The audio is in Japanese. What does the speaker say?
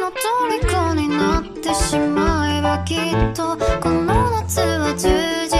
の虜になってしまえばきっとこの夏は充実